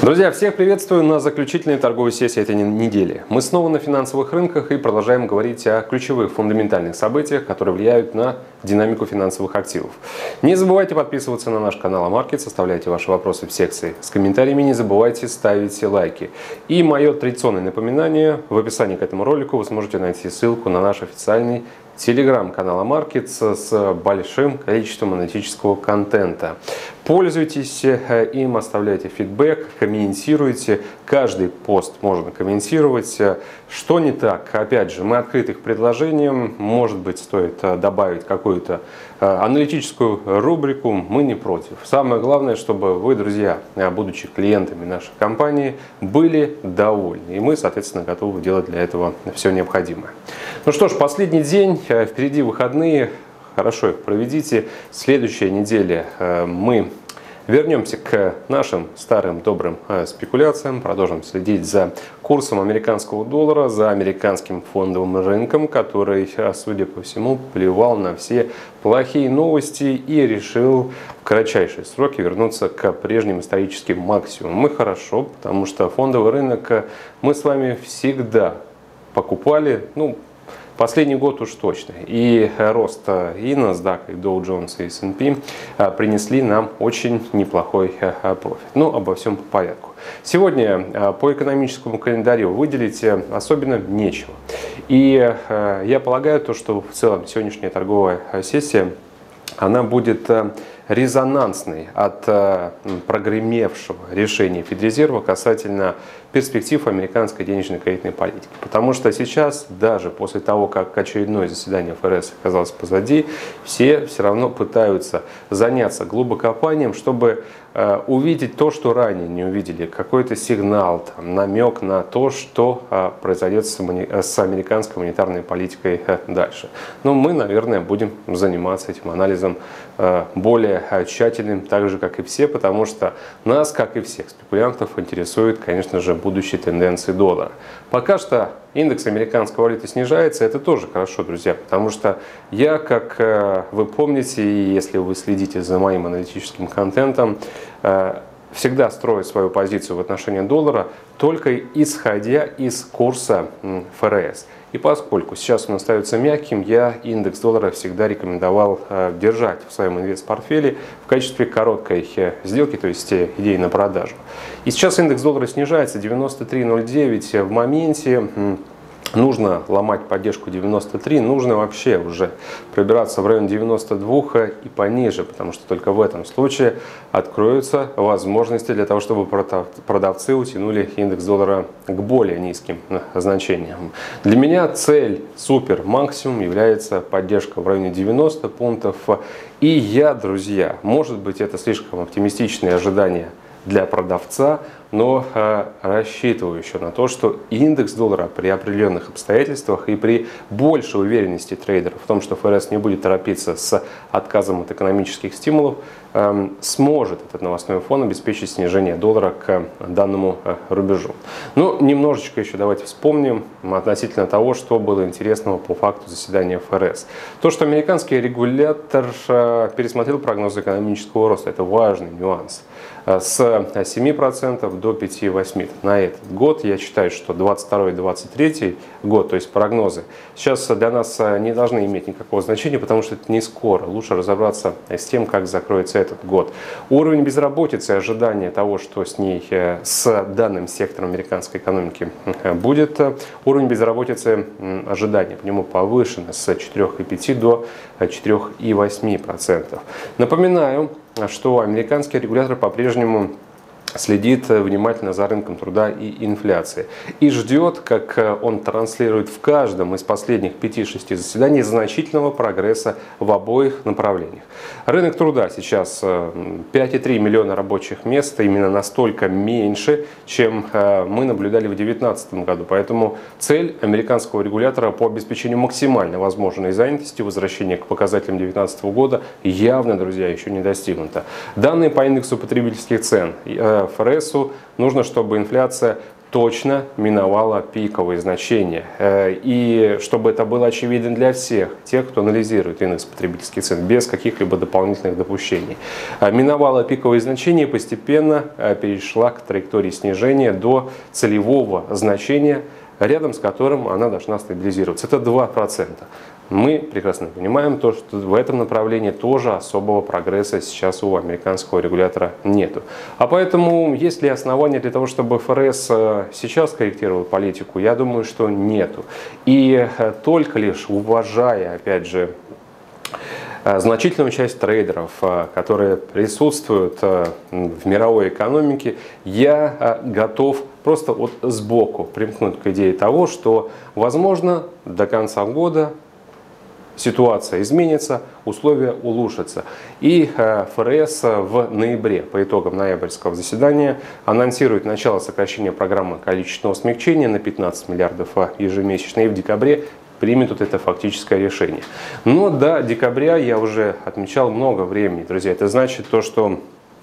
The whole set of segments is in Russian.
Друзья, всех приветствую на заключительной торговой сессии этой недели. Мы снова на финансовых рынках и продолжаем говорить о ключевых фундаментальных событиях, которые влияют на динамику финансовых активов. Не забывайте подписываться на наш канал Амаркетс, оставляйте ваши вопросы в секции с комментариями, не забывайте ставить лайки. И мое традиционное напоминание: в описании к этому ролику вы сможете найти ссылку на наш официальный телеграм-канал Амаркетс с большим количеством аналитического контента. Пользуйтесь им, оставляйте фидбэк, комментируйте. Каждый пост можно комментировать. Что не так? Опять же, мы открыты к предложениям. Может быть, стоит добавить какую-то аналитическую рубрику. Мы не против. Самое главное, чтобы вы, друзья, будучи клиентами нашей компании, были довольны. И мы, соответственно, готовы делать для этого все необходимое. Ну что ж, последний день. Впереди выходные. Хорошо их проведите. Следующая неделя мы вернемся к нашим старым добрым спекуляциям. Продолжим следить за курсом американского доллара, за американским фондовым рынком, который, судя по всему, плевал на все плохие новости и решил в кратчайшие сроки вернуться к прежним историческим максимумам. И хорошо, потому что фондовый рынок мы с вами всегда покупали, последний год уж точно. И рост и NASDAQ, и Dow Jones, и S&P принесли нам очень неплохой профит. Но обо всем по порядку. Сегодня по экономическому календарю выделить особенно нечего. И я полагаю, что в целом сегодняшняя торговая сессия она будет резонансной от прогремевшего решения Федрезерва касательно перспектив американской денежно-кредитной политики. Потому что сейчас, даже после того, как очередное заседание ФРС оказалось позади, все равно пытаются заняться глубокопанием, чтобы увидеть то, что ранее не увидели, какой-то сигнал, намек на то, что произойдет с американской монетарной политикой дальше. Но мы, наверное, будем заниматься этим анализом более тщательным, так же, как и все, потому что нас, как и всех спекулянтов, интересуют, конечно же, будущие тенденции доллара. Пока что индекс американской валюты снижается, это тоже хорошо, друзья, потому что я, как вы помните, и если вы следите за моим аналитическим контентом, всегда строю свою позицию в отношении доллара только исходя из курса ФРС. И поскольку сейчас он остается мягким, я индекс доллара всегда рекомендовал держать в своем инвест-портфеле в качестве короткой сделки, то есть идеи на продажу. И сейчас индекс доллара снижается 93.09 в моменте. Нужно ломать поддержку 93, нужно вообще уже пробираться в район 92 и пониже, потому что только в этом случае откроются возможности для того, чтобы продавцы утянули индекс доллара к более низким значениям. Для меня цель супер максимум является поддержка в районе 90 пунктов. И я, друзья, может быть, это слишком оптимистичные ожидания для продавца, но рассчитываю еще на то, что индекс доллара при определенных обстоятельствах и при большей уверенности трейдеров в том, что ФРС не будет торопиться с отказом от экономических стимулов, сможет этот новостной фон обеспечить снижение доллара к данному рубежу. Ну, немножечко еще давайте вспомним относительно того, что было интересного по факту заседания ФРС. То, что американский регулятор пересмотрел прогнозы экономического роста, это важный нюанс. С 7% до 5,8% на этот год. Я считаю, что 22-23 год, то есть прогнозы, сейчас для нас не должны иметь никакого значения, потому что это не скоро. Лучше разобраться с тем, как закроется этот год. Уровень безработицы, ожидание того, что с ней, с данным сектором американской экономики будет. Уровень безработицы, ожидание по нему повышено с 4,5 до 4,8%. Напоминаю, что американский регулятор по-прежнему следит внимательно за рынком труда и инфляцией. И ждет, как он транслирует в каждом из последних 5-6 заседаний, значительного прогресса в обоих направлениях. Рынок труда сейчас 5,3 миллиона рабочих мест, именно настолько меньше, чем мы наблюдали в 2019 году. Поэтому цель американского регулятора по обеспечению максимально возможной занятости, возвращения к показателям 2019 года явно, друзья, еще не достигнута. Данные по индексу потребительских цен. ФРСу нужно, чтобы инфляция точно миновала пиковые значения. И чтобы это было очевидно для всех, тех, кто анализирует индекс потребительских цен, без каких-либо дополнительных допущений. Миновала пиковые значения и постепенно перешла к траектории снижения до целевого значения, рядом с которым она должна стабилизироваться. Это 2%. Мы прекрасно понимаем то, что в этом направлении тоже особого прогресса сейчас у американского регулятора нету. А поэтому есть ли основания для того, чтобы ФРС сейчас корректировал политику? Я думаю, что нету. И только лишь уважая, опять же, значительную часть трейдеров, которые присутствуют в мировой экономике, я готов просто вот сбоку примкнуть к идее того, что, возможно, до конца года ситуация изменится, условия улучшатся. И ФРС в ноябре, по итогам ноябрьского заседания, анонсирует начало сокращения программы количественного смягчения на 15 миллиардов ежемесячно, и в декабре примет вот это фактическое решение. Но до декабря я уже отмечал много времени, друзья. Это значит то, что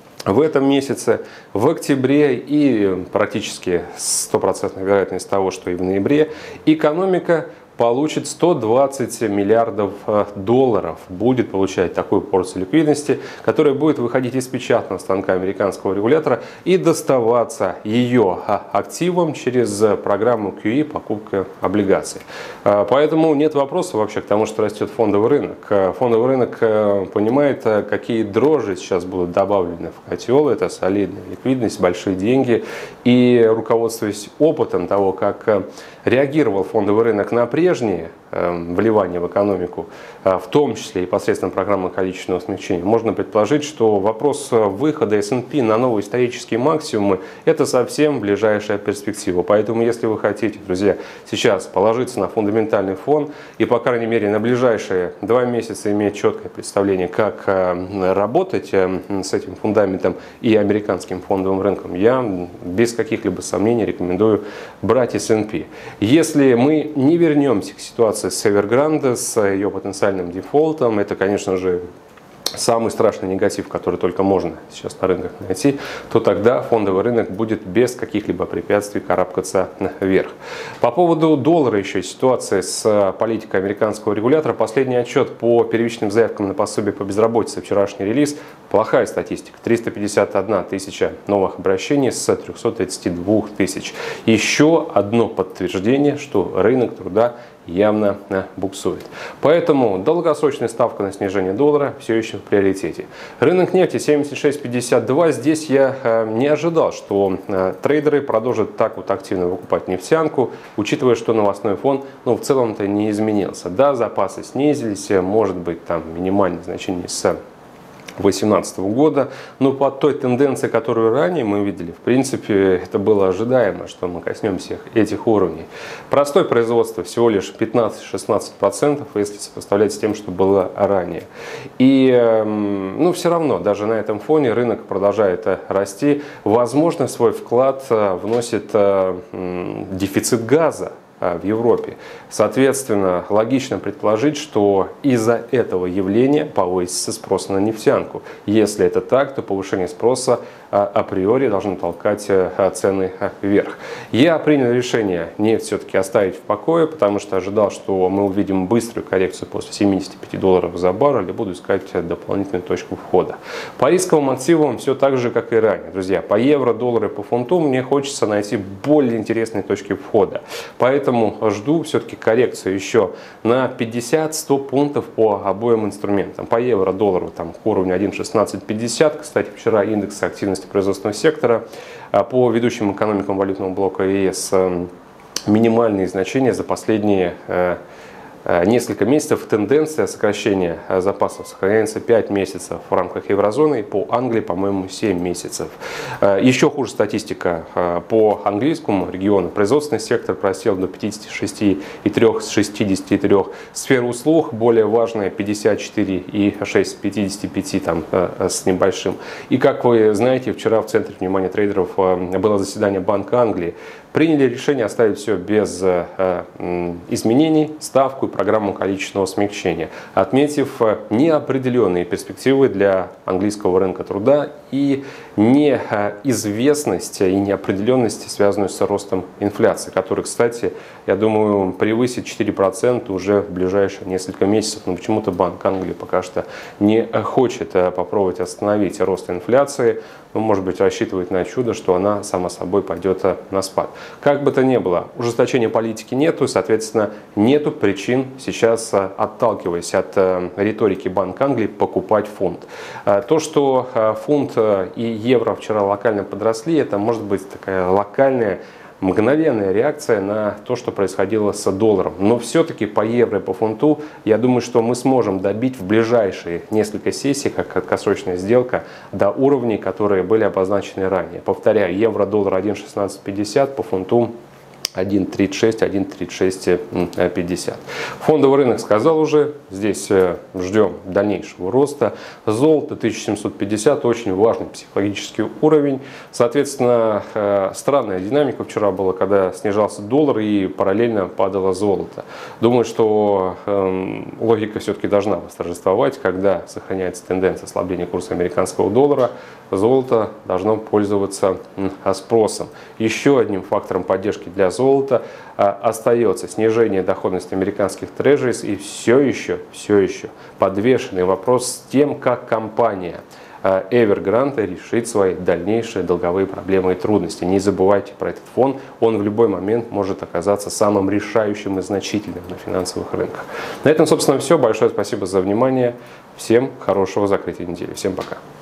в этом месяце, в октябре и практически 100% вероятность того, что и в ноябре, экономика получит 120 миллиардов долларов, будет получать такую порцию ликвидности, которая будет выходить из печатного станка американского регулятора и доставаться ее активам через программу QE, покупка облигаций. Поэтому нет вопроса вообще к тому, что растет фондовый рынок. Фондовый рынок понимает, какие дрожжи сейчас будут добавлены в котел. Это солидная ликвидность, большие деньги. И руководствуясь опытом того, как реагировал фондовый рынок на прежние вливания в экономику, в том числе и посредством программы количественного смягчения, можно предположить, что вопрос выхода S&P на новые исторические максимумы – это совсем ближайшая перспектива. Поэтому, если вы хотите, друзья, сейчас положиться на фундаментальный фон и, по крайней мере, на ближайшие 2 месяца иметь четкое представление, как работать с этим фундаментом и американским фондовым рынком, я без каких-либо сомнений рекомендую брать S&P. Если мы не вернемся к ситуации с Evergrande, с ее потенциальным дефолтом, это, конечно же, самый страшный негатив, который только можно сейчас на рынках найти, то тогда фондовый рынок будет без каких-либо препятствий карабкаться наверх. По поводу доллара еще ситуация с политикой американского регулятора. Последний отчет по первичным заявкам на пособие по безработице, вчерашний релиз, плохая статистика. 351 тысяча новых обращений с 332 тысяч. Еще одно подтверждение, что рынок труда явно буксует. Поэтому долгосрочная ставка на снижение доллара все еще в приоритете. Рынок нефти 76.52. Здесь я не ожидал, что трейдеры продолжат так вот активно выкупать нефтянку, учитывая, что новостной фон в целом-то не изменился. Да, запасы снизились, может быть там минимальное значение с 2018 года, но по той тенденции, которую ранее мы видели, в принципе, это было ожидаемо, что мы коснемся этих уровней. Простое производство всего лишь 15-16%, если сопоставлять с тем, что было ранее. И все равно, даже на этом фоне рынок продолжает расти. Возможно, свой вклад вносит дефицит газа в Европе. Соответственно, логично предположить, что из-за этого явления повысится спрос на нефтянку. Если это так, то повышение спроса априори должно толкать цены вверх. Я принял решение нефть все-таки оставить в покое, потому что ожидал, что мы увидим быструю коррекцию после 75 долларов за баррель и буду искать дополнительную точку входа. По рисковым активам все так же, как и ранее. Друзья, по евро, доллару и по фунту мне хочется найти более интересные точки входа. Поэтому жду все-таки коррекцию еще на 50-100 пунктов по обоим инструментам. По евро, доллару там к уровню 1.1650. Кстати, вчера индекс активности производственного сектора по ведущим экономикам валютного блока ЕС минимальные значения за последние несколько месяцев. Тенденция сокращения запасов сохраняется 5 месяцев в рамках еврозоны, по Англии, по-моему, 7 месяцев. Еще хуже статистика по английскому региону. Производственный сектор просел до 56,3 с 63. Сфера услуг более важная 54,6 с 55 там, с небольшим. И как вы знаете, вчера в центре внимания трейдеров было заседание Банка Англии. приняли решение оставить все без изменений, ставку и программу количественного смягчения, отметив неопределенные перспективы для английского рынка труда и неизвестность и неопределенность, связанную с ростом инфляции, который, кстати, я думаю, превысит 4% уже в ближайшие несколько месяцев. Но почему-то Банк Англии пока что не хочет попробовать остановить рост инфляции. Ну, может быть, рассчитывает на чудо, что она сама собой пойдет на спад. Как бы то ни было, ужесточения политики нету, соответственно, нету причин сейчас, отталкиваясь от риторики Банка Англии, покупать фунт. То, что фунт и евро вчера локально подросли, это может быть такая локальная, мгновенная реакция на то, что происходило с долларом. Но все-таки по евро и по фунту, я думаю, что мы сможем добить в ближайшие несколько сессий, как краткосрочная сделка, до уровней, которые были обозначены ранее. Повторяю, евро-доллар 1.1650, по фунту 1.36, 1.3650. Фондовый рынок сказал уже, здесь ждем дальнейшего роста. Золото 1750, очень важный психологический уровень. Соответственно, странная динамика вчера была, когда снижался доллар и параллельно падало золото. Думаю, что логика все-таки должна восторжествовать, когда сохраняется тенденция ослабления курса американского доллара, золото должно пользоваться спросом. Еще одним фактором поддержки для золота остается снижение доходности американских трежерис и все еще подвешенный вопрос с тем, как компания Evergrande решит свои дальнейшие долговые проблемы и трудности. Не забывайте про этот фон, он в любой момент может оказаться самым решающим и значительным на финансовых рынках. На этом, собственно, все. Большое спасибо за внимание. Всем хорошего закрытия недели. Всем пока.